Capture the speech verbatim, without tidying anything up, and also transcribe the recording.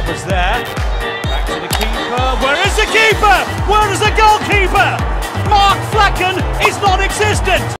Roberts there. Back to the keeper. Where is the keeper? Where is the goalkeeper? Mark Flekken is non-existent.